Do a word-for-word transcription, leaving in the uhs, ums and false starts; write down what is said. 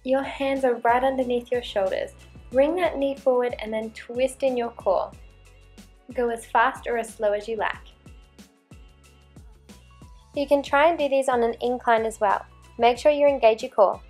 your hands are right underneath your shoulders. Bring that knee forward and then twist in your core. Go as fast or as slow as you like. You can try and do these on an incline as well. Make sure you engage your core.